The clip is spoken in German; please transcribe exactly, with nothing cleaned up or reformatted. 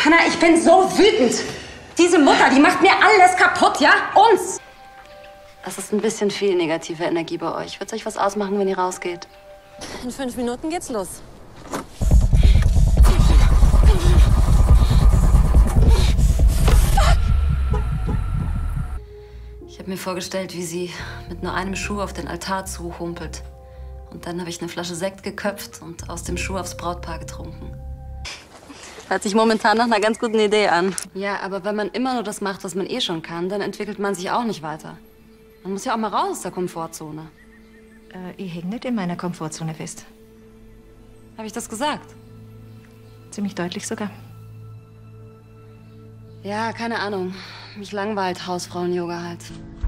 Hanna, ich bin so wütend. Diese Mutter, die macht mir alles kaputt, ja? Uns. Das ist ein bisschen viel negative Energie bei euch. Wird's euch was ausmachen, wenn ihr rausgeht? In fünf Minuten geht's los. Ich habe mir vorgestellt, wie sie mit nur einem Schuh auf den Altar zuhumpelt. Und dann habe ich eine Flasche Sekt geköpft und aus dem Schuh aufs Brautpaar getrunken. Hört sich momentan nach einer ganz guten Idee an. Ja, aber wenn man immer nur das macht, was man eh schon kann, dann entwickelt man sich auch nicht weiter. Man muss ja auch mal raus aus der Komfortzone. Äh, ich häng nicht in meiner Komfortzone fest. Habe ich das gesagt? Ziemlich deutlich sogar. Ja, keine Ahnung. Mich langweilt Hausfrauen-Yoga halt.